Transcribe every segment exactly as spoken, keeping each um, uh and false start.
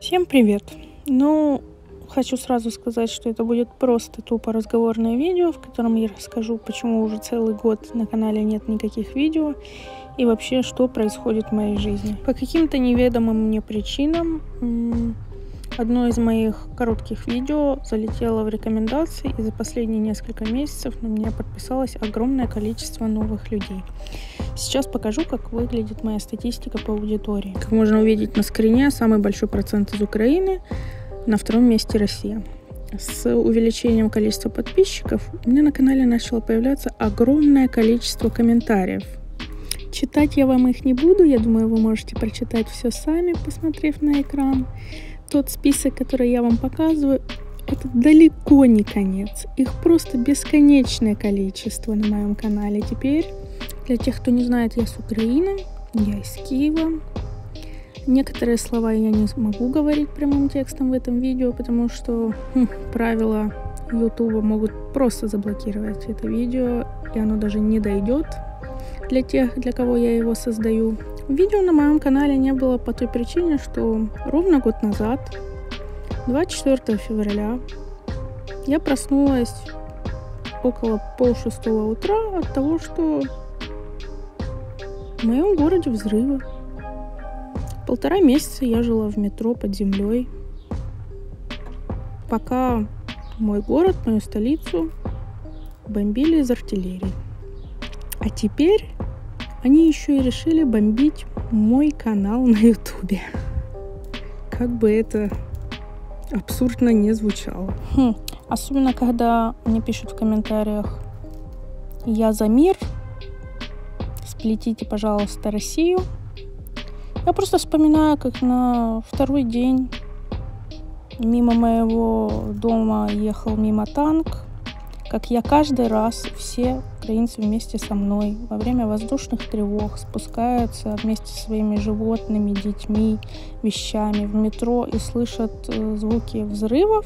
Всем привет! Ну, хочу сразу сказать, что это будет просто тупо разговорное видео, в котором я расскажу, почему уже целый год на канале нет никаких видео и вообще, что происходит в моей жизни. По каким-то неведомым мне причинам одно из моих коротких видео залетело в рекомендации, и за последние несколько месяцев на меня подписалось огромное количество новых людей. Сейчас покажу, как выглядит моя статистика по аудитории. Как можно увидеть на скрине, самый большой процент из Украины, на втором месте Россия. С увеличением количества подписчиков у меня на канале начало появляться огромное количество комментариев. Читать я вам их не буду, я думаю, вы можете прочитать все сами, посмотрев на экран. Тот список, который я вам показываю, это далеко не конец. Их просто бесконечное количество на моем канале теперь. Для тех, кто не знает, я с Украины, я из Киева. Некоторые слова я не смогу говорить прямым текстом в этом видео, потому что хм, правила YouTube могут просто заблокировать это видео, и оно даже не дойдет для тех, для кого я его создаю. Видео на моем канале не было по той причине, что ровно год назад, двадцать четвёртого февраля, я проснулась около полшестого утра от того, что в моем городе взрывы. Полтора месяца я жила в метро под землей, пока мой город, мою столицу бомбили из артиллерии. А теперь они еще и решили бомбить мой канал на ютубе. Как бы это абсурдно не звучало. Хм. Особенно, когда мне пишут в комментариях: «Я за мир, сплетите, пожалуйста, Россию». Я просто вспоминаю, как на второй день мимо моего дома ехал мимо танк, как я каждый раз, все украинцы вместе со мной во время воздушных тревог спускаются вместе со своими животными, детьми, вещами в метро и слышат э, звуки взрывов.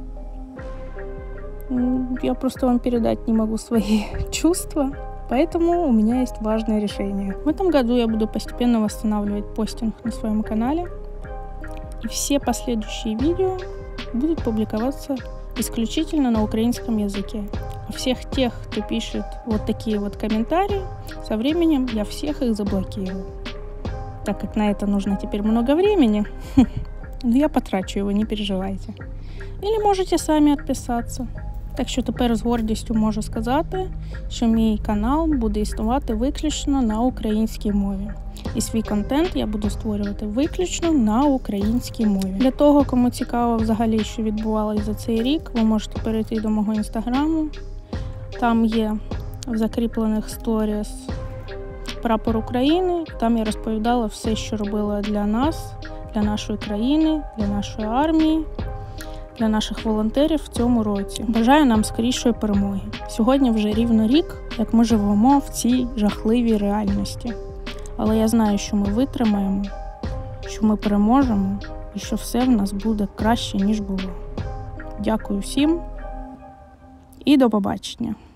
Я просто вам передать не могу свои чувства, поэтому у меня есть важное решение. В этом году я буду постепенно восстанавливать постинг на своем канале, и все последующие видео будут публиковаться исключительно на украинском языке. А всех тех, кто пишет вот такие вот комментарии, со временем я всех их заблокирую. Так как на это нужно теперь много времени, но я потрачу его, не переживайте. Или можете самі відписатися. Так що тепер з гордістю можу сказати, що мій канал буде існувати виключно на українській мові. І свій контент я буду створювати виключно на українській мові. Для того, кому цікаво взагалі, що відбувалося за цей рік, ви можете перейти до мого інстаграму. Там є в закріплених сторіс прапор України. Там я розповідала все, що робила для нас, для нашої країни, для нашої армії, для наших волонтерів в цьому році. Бажаю нам скорішої перемоги. Сьогодні вже рівно рік, як ми живемо в цій жахливій реальності. Але я знаю, що ми витримаємо, що ми переможемо і що все в нас буде краще, ніж було. Дякую всім і до побачення.